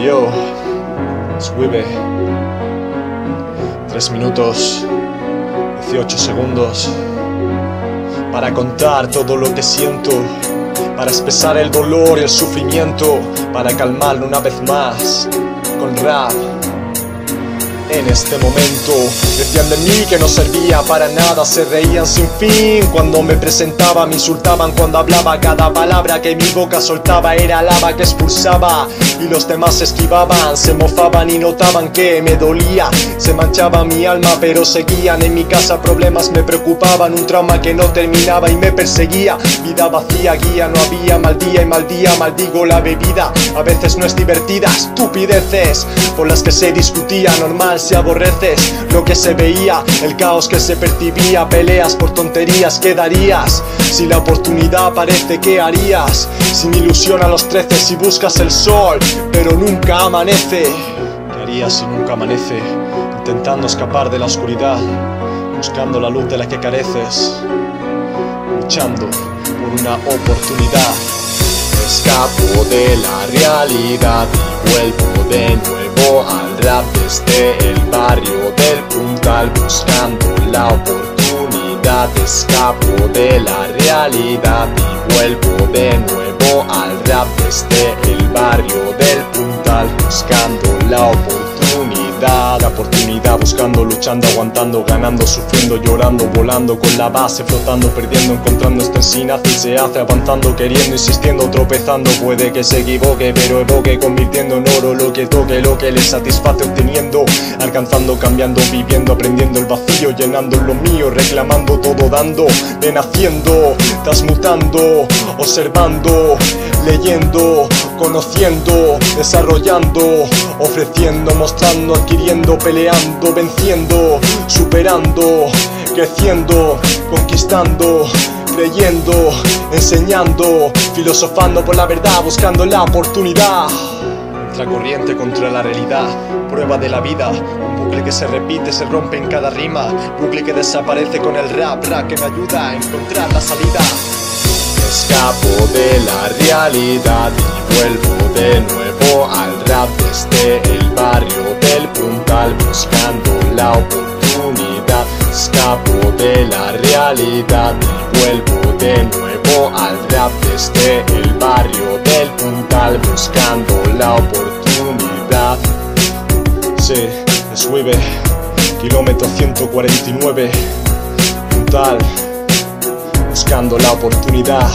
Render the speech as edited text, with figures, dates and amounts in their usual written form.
Yo, Swibe, 3 minutos, 18 segundos, para contar todo lo que siento, para expresar el dolor y el sufrimiento, para calmarlo una vez más, con rap. En este momento decían de mí que no servía para nada, se reían sin fin cuando me presentaba, me insultaban cuando hablaba, cada palabra que mi boca soltaba era lava que expulsaba y los demás esquivaban, se mofaban y notaban que me dolía, se manchaba mi alma pero seguían. En mi casa problemas me preocupaban, un trauma que no terminaba y me perseguía, vida vacía, guía, no había mal día y mal día, maldigo la bebida, a veces no es divertida, estupideces por las que se discutía, normal si aborreces lo que se veía, el caos que se percibía, peleas por tonterías, ¿qué darías? Si la oportunidad aparece, ¿qué harías? Sin ilusión a los 13 si buscas el sol, pero nunca amanece. ¿Qué harías si nunca amanece? Intentando escapar de la oscuridad, buscando la luz de la que careces, luchando por una oportunidad. Escapo de la realidad y vuelvo de nuevo al rap desde el barrio del Puntal, buscando la oportunidad. Escapo de la realidad y vuelvo de nuevo al rap desde el barrio del Puntal, buscando la oportunidad. La oportunidad, buscando, luchando, aguantando, ganando, sufriendo, llorando, volando con la base, flotando, perdiendo, encontrando esto en sí nace y se hace, avanzando, queriendo, insistiendo, tropezando. Puede que se equivoque, pero evoque, convirtiendo en oro lo que toque, lo que le satisface, obteniendo, alcanzando, cambiando, viviendo, aprendiendo el vacío, llenando lo mío, reclamando todo, dando, renaciendo, transmutando, observando, leyendo, conociendo, desarrollando, ofreciendo, mostrando, adquiriendo, peleando, venciendo, superando, creciendo, conquistando, creyendo, enseñando, filosofando por la verdad, buscando la oportunidad. Contracorriente contra la realidad, prueba de la vida, un bucle que se repite, se rompe en cada rima, bucle que desaparece con el rap, rap que me ayuda a encontrar la salida. Escapo de la realidad y vuelvo de nuevo al rap desde el barrio del Puntal, buscando la oportunidad. Escapo de la realidad y vuelvo de nuevo al rap desde el barrio del Puntal, buscando la oportunidad. Sí, Swibe, kilómetro 149, Puntal, buscando la oportunidad.